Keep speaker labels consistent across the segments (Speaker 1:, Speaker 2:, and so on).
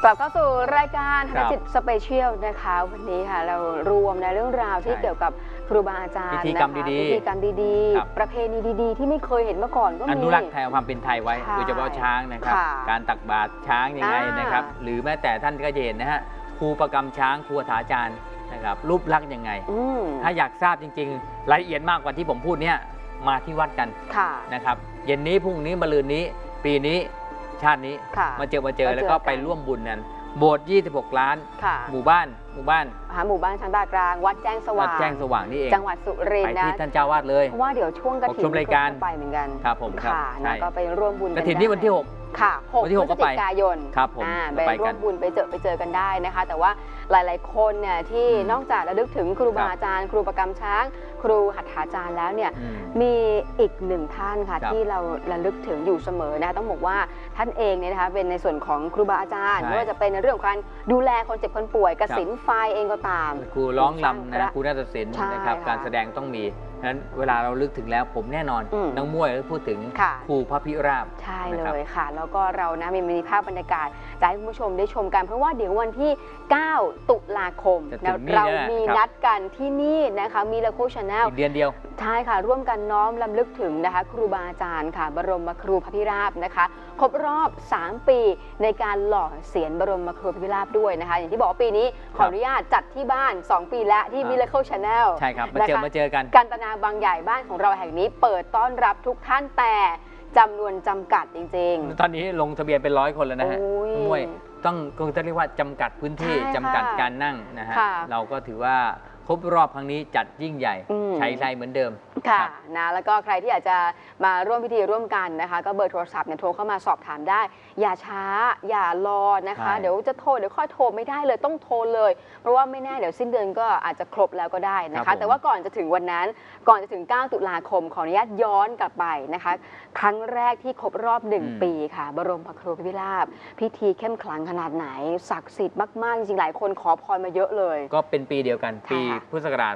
Speaker 1: ลับเข้าสู่รายการธนจิตสเปเชียลนะคะวันนี้ค่ะเรารวมในเรื่องราวที่เกี่ยวกับครูบาอาจารย์
Speaker 2: พิธีกรรมดี
Speaker 1: ๆประเพณีดีๆที่ไม่เคยเห็นมาก่อนก็มี
Speaker 2: อนุรักษ์ความเป็นไทยไว้โดยเฉพาะช้างนะครับการตักบาตรช้างยังไงนะครับหรือแม้แต่ท่านก็จะเห็นนะฮะครูประกรรมช้างครูถาจารย์นะครับรูปลักษณ์ยังไงถ้าอยากทราบจริงๆรายละเอียดมากกว่าที่ผมพูดเนี่ยมาที่วัดกันนะครับเย็นนี้พรุ่งนี้มะรืนนี้ปีนี้ชาตินี้มาเจอแล้วก็ไปร่วมบุญนั้นโบสถ์26 ล้านหมู่บ้านช้างตากลางวัดแจ้งสว่างนี่เองจังหวัดสุรินทร์นะไปที่ท่านเจ้าวาดเลยเพราะว่าเดี๋ยวช่วงกฐินก็ไปเหมือนกันครับผมค่ะก็ไปร่วมบุญกฐินนี่วันที่6ค่ะ6 พฤศจิกายนครับผมไปร่วมบุญไปเจอกันได้นะคะแต่ว่าหลายๆคนเนี่ยที่นอกจากระลึกถึงครูบาอาจารย์ครูประกรรมช้างครูหัตถาจารย์แล้วเนี่ยมีอีกหนึ่งท่านค่ะที่เราระลึกถึงอยู่เสมอนะต้องบอกว่าท่านเองเนี่ยนะคะเป็นในส่วนของครูบาอาจารย์ไม่ว่าจะเป็นในเรื่องของการดูแลคนเจ็บคนป่วยกสิณไฟเองก็ตามครูร้องรำนะครูนาฏศิลป์นะครับการแสดงต้องมีฉะนั้นเวลาเราลึกถึงแล้วผมแน่นอนน้องมวยพูดถึงครูพระพิราบใช่เลยค่ะแล้วก็เรานะมีภาพบรรยากาศจะให้คุณผู้ชมได้ชมกันเพราะว่าเดี๋ยววันที่9 ตุลาคมเรามีนัดกันที่นี่นะคะมีละโคชแนลเดือนเดียวใช่ค่ะร่วมกันน้อมรำลึกถึงนะคะครูบาอาจารย์ค่ะบรมครูพระพิราบนะคะครบรอบ3 ปีในการหล่อเสียรบรมครูพระพิราบด้วยนะคะอย่างที่บอกปีนี้ขออนุญาตจัดที่บ้าน2 ปีแล้วที่มิราเคิลชาแนลใช่ครับมาเจอกันตนาบางใหญ่บ้านของเราแห่งนี้เปิดต้อนรับทุกท่านแต่จำนวนจำกัดจริงๆตอนนี้ลงทะเบียนเป็น100 คนแล้วนะฮะมวยต้องเรียกว่าจำกัดพื้นที่จำกัดการนั่งนะฮะเราก็ถือว่าครบรอบครั้งนี้จัดยิ่งใหญ่ใช้ไรเหมือนเดิมค่ะนะแล้วก็ใครที่อยากจะมาร่วมพิธีร่วมกันนะคะก็เบอร์โทรศัพท์เนี่ยโทรเข้ามาสอบถามได้อย่าช้าอย่ารอนะคะเดี๋ยวจะโทรเดี๋ยวค่อยโทรไม่ได้เลยต้องโทรเลยเพราะว่าไม่แน่เดี๋ยวสิ้นเดือนก็อาจจะครบแล้วก็ได้นะคะแต่ว่าก่อนจะถึงวันนั้นก่อนจะถึง9 ตุลาคมขออนุญาตย้อนกลับไปนะคะครั้งแรกที่ครบรอบ1 ปีค่ะบรมครูพระพิราบพิธีเข้มขลังขนาดไหนศักดิ์สิทธิ์มากๆจริงๆหลายคนขอพรมาเยอะเลยก็เป็นปีเดียวกันปีพุทธศักราช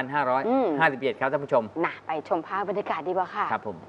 Speaker 2: 2557 ครับท่านผู้ชมไปชมภาพบรรยากาศดีกว่าค่ะครับผม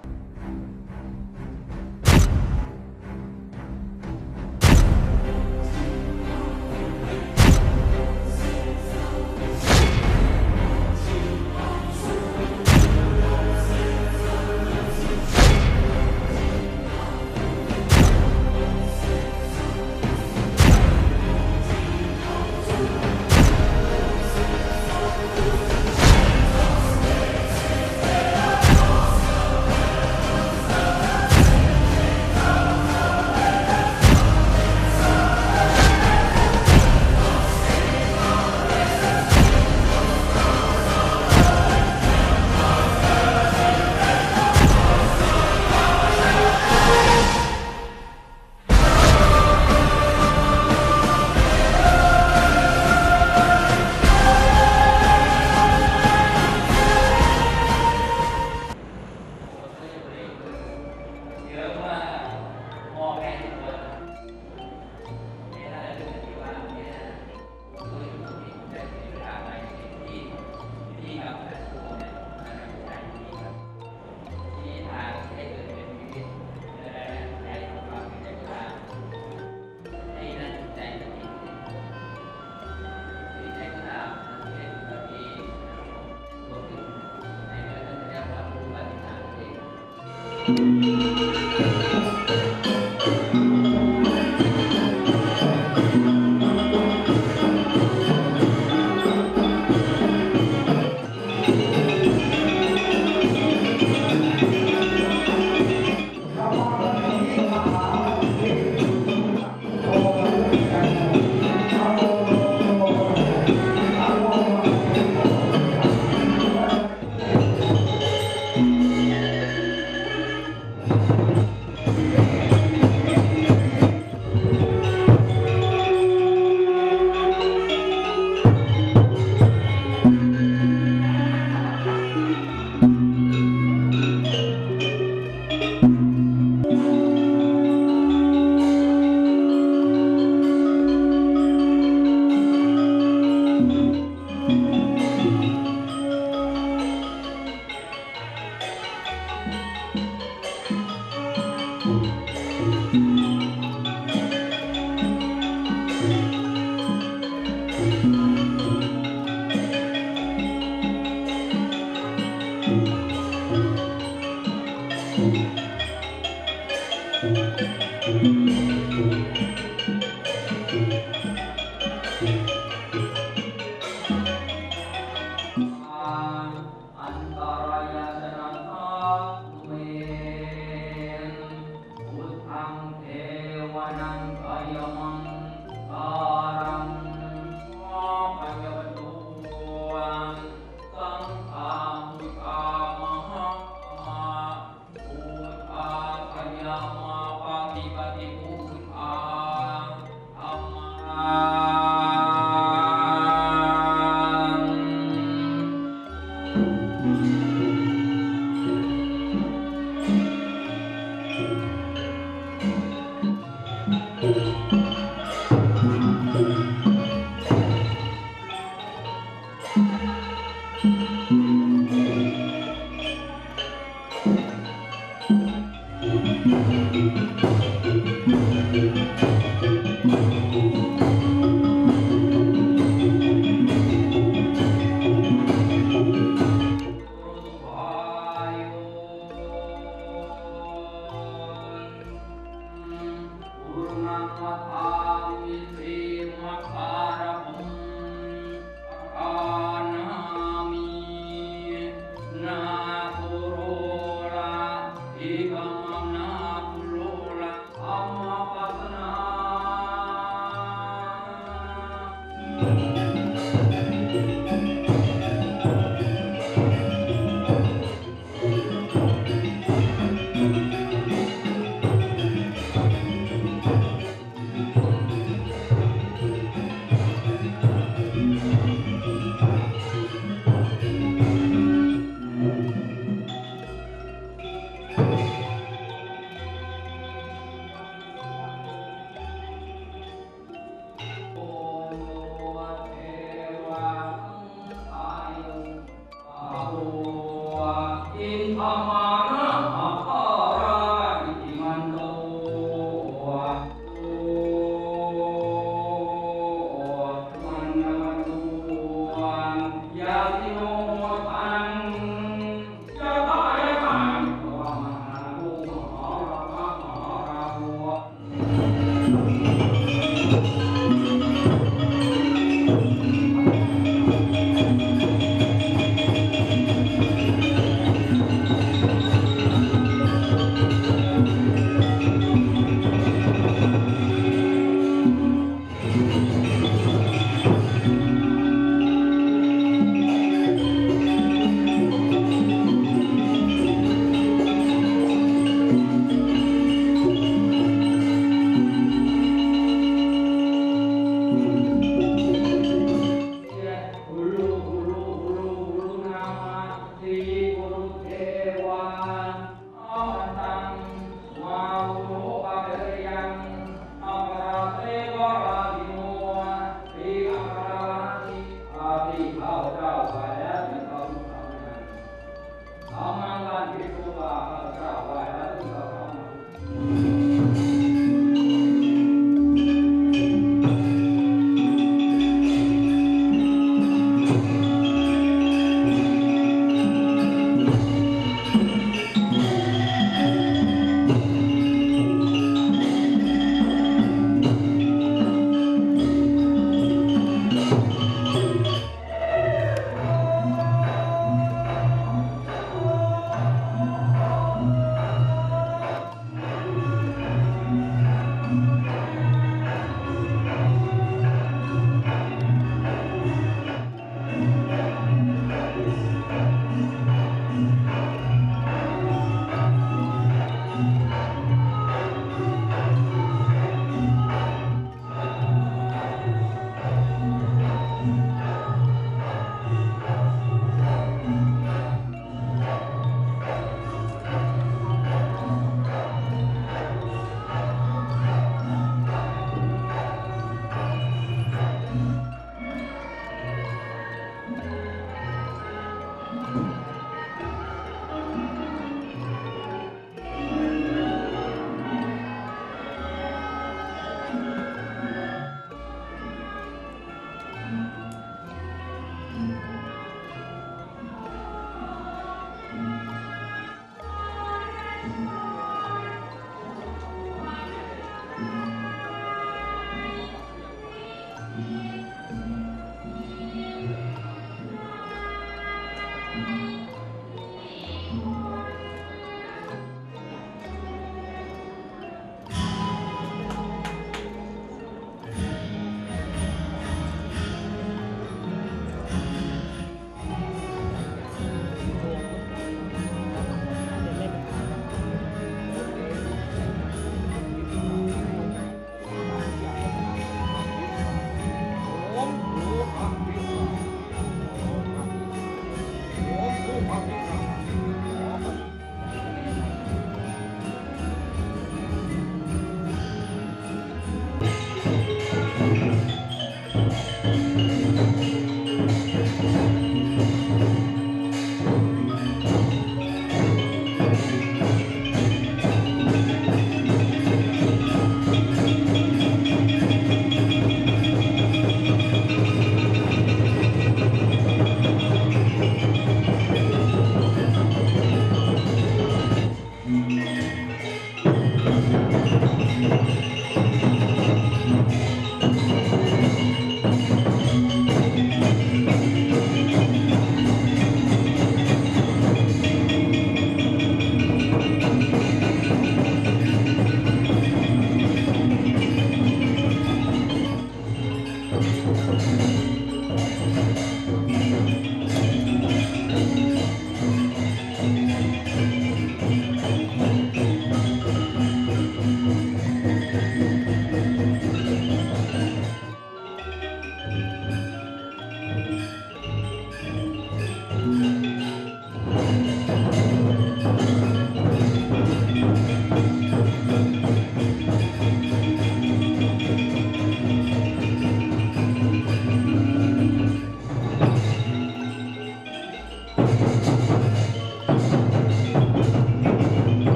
Speaker 3: เ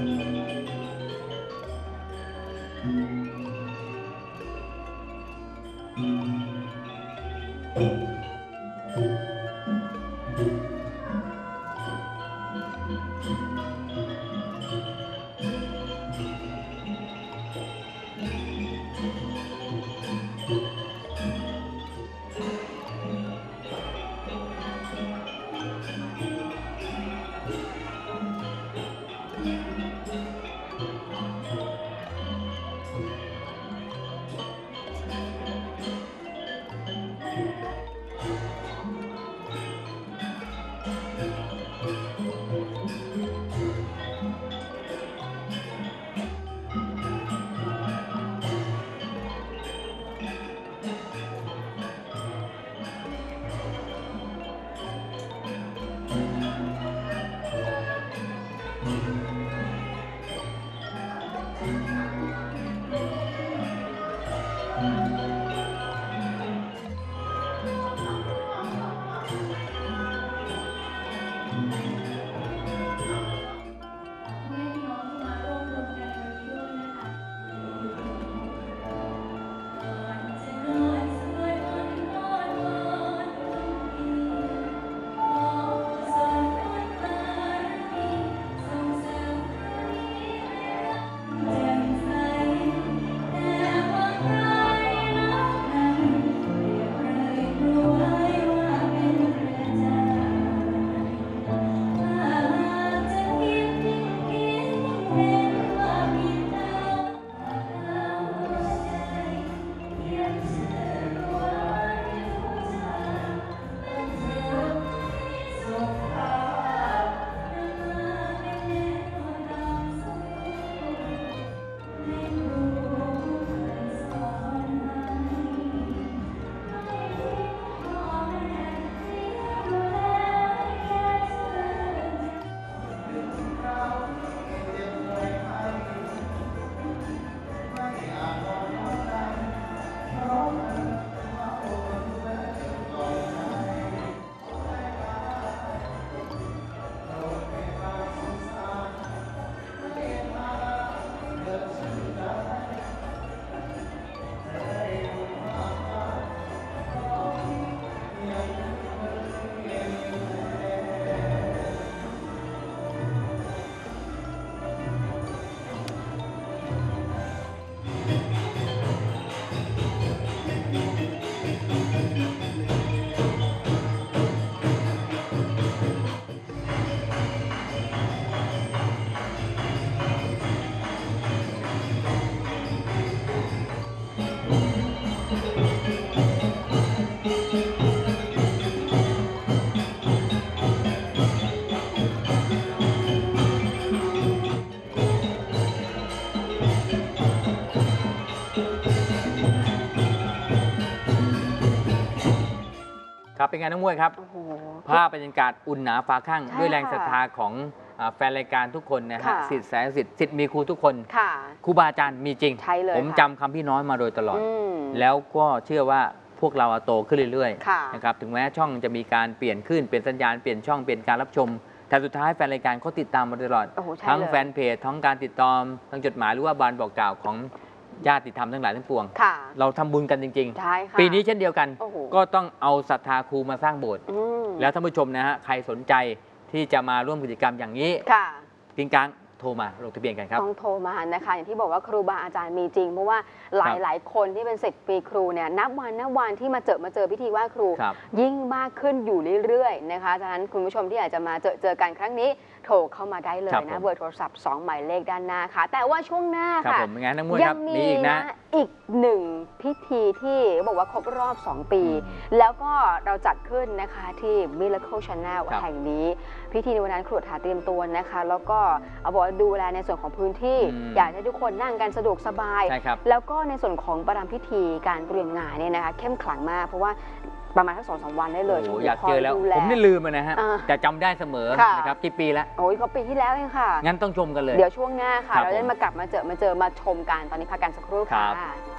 Speaker 2: ครับเป็นไงน้องมวยครับ
Speaker 1: โอ้โห
Speaker 2: ภาพบรรยากาศอุ่นหนาฟ้าข้าง
Speaker 1: ใช่
Speaker 2: ด้วยแรง
Speaker 1: ค่ะ
Speaker 2: ศรัทธาของแฟนรายการทุกคนนะฮะ
Speaker 1: ค่ะ
Speaker 2: ศิษย์แสนศิษย์ศิษย์มีครูทุกคน
Speaker 1: ค่ะ
Speaker 2: ครูบาอาจารย์มีจริง
Speaker 1: ใช่เลย
Speaker 2: ผม
Speaker 1: ค่ะ
Speaker 2: จำคำพี่น้อยมาโดยตลอด
Speaker 1: อืม
Speaker 2: แล้วก็เชื่อว่าพวกเราโตขึ้นเรื่อย
Speaker 1: ค่ะ
Speaker 2: ๆนะครับถึงแม้ช่องจะมีการเปลี่ยนขึ้นเปลี่ยนสัญญาณเปลี่ยนช่องเปลี่ยนการรับชม แต่สุดท้ายแฟนรายการเขาติดตามมาตลอด
Speaker 1: โอ้โหใช่
Speaker 2: ทั้ง
Speaker 1: เลย
Speaker 2: แฟนเพจทั้งการติดตามทั้งจดหมายหรือว่าบานบอกกล่าวของญาติธรรมทั้งหลายทั้งปวง
Speaker 1: ค่ะ
Speaker 2: เราทำบุญกันจริง
Speaker 1: ใช่ค่ะ
Speaker 2: ๆ ปีนี้เช่นเดียวกัน
Speaker 1: โอ้โห
Speaker 2: ก็ต้องเอาศรัทธาครูมาสร้างโบสถ์
Speaker 1: อืม
Speaker 2: แล้วท่านผู้ชมนะฮะใครสนใจที่จะมาร่วมกิจกรรมอย่างนี้
Speaker 1: ค่ะ
Speaker 2: ปิงกังโทรมาลงทะเบียนกันครับ
Speaker 1: ต้องโทรมานะคะอย่างที่บอกว่าครูบาอาจารย์มีจริง เพราะว่าหลายคนที่เป็นศิษย์ปีครูเนี่ยนับวันที่มาเจอพิธีไหว้ครู
Speaker 2: ครับ
Speaker 1: ยิ่งมากขึ้นอยู่เรื่อยๆนะคะฉะนั้นคุณผู้ชมที่อยากจะมาเจอกันครั้งนี้โทรเข้ามาได้เลย
Speaker 2: ครับผ
Speaker 1: นะ
Speaker 2: ม
Speaker 1: เบอร์โทรศัพท์ 2 หมายเลขด้านหน้าค่ะ แต่ว่าช่วงหน้า
Speaker 2: ครับ
Speaker 1: ค่ะ
Speaker 2: ผมเป็นไงน้องมวย
Speaker 1: ยั
Speaker 2: ครับ
Speaker 1: มี
Speaker 2: มีอีกนะ
Speaker 1: อีกหนึ่งพิธีที่บอกว่าครบรอบ 2 ปี
Speaker 2: อืม
Speaker 1: แล้วก็เราจัดขึ้นนะคะที่ Miracle Channel
Speaker 2: ครับ
Speaker 1: แห่งนี้ พิธีในวันนั้นครูหาเตรียมตัวนะคะ แล้วก็เอาบอกว่าดูแลในส่วนของพื้นที่ อยากให้ทุกคนนั่งกันสะดวกสบาย
Speaker 2: ใช่ครับ
Speaker 1: แล้วก็ในส่วนของประรำพิธีการเตรียมงานเนี่ยนะคะเข้มขลังมาก เพราะว่าประมาณทั้ง2-3 วันได้เลย
Speaker 2: โอ้โห
Speaker 1: ที่
Speaker 2: อยากเจอแล้ว
Speaker 1: คดู
Speaker 2: ผมนี่ลืมไปนะฮะ
Speaker 1: อ่า
Speaker 2: แต่จำได้เสมอ
Speaker 1: ค่ะ
Speaker 2: นะครับกี่ปีแล้ว
Speaker 1: โอ้ยก็ปีที่แล้วเองค่ะ
Speaker 2: งั้นต้องชมกันเลย
Speaker 1: เดี๋ยวช่วงหน้าค่ะ
Speaker 2: ครับ
Speaker 1: เราได้
Speaker 2: ผม
Speaker 1: มากลับมาเจอมาชมกันตอนนี้พักกันสักครู่
Speaker 2: ครั
Speaker 1: ค่ะ
Speaker 2: บ